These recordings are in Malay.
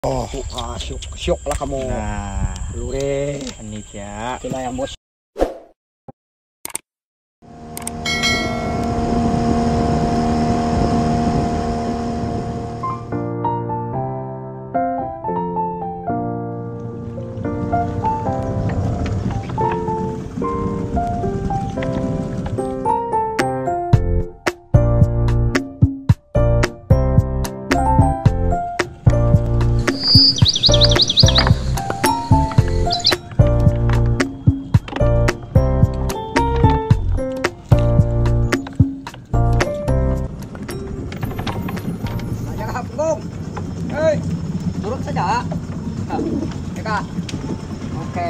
Oh, syuk lah kamu. Nah, Lure. panitia. Itulah yang bos. Kampung. Hei, turun saja. Ya kak. Oke.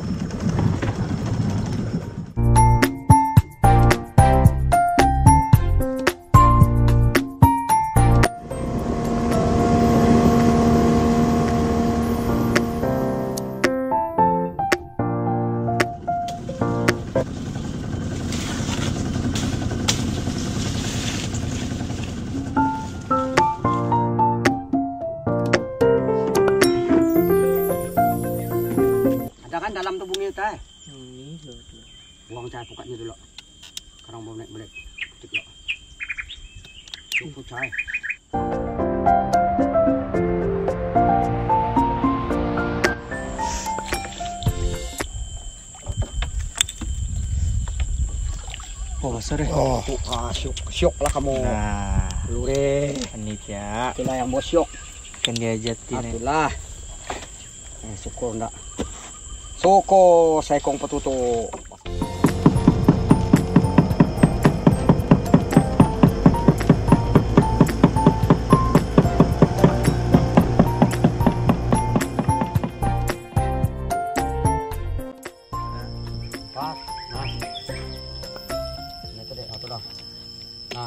Kan dalam tubuh kita buang cahaya pukatnya dulu. Sekarang mau naik balik ketik lo. Cukup cahaya. Oh, sorry. Oh, syuk lah kamu. Nah, lure. panitia. Itulah yang bos syuk. Kan diajatin. Itulah. Syukur enggak. Soko sekong petutuk. Pas, nah. Ini tuh deh, atau dah. Nah.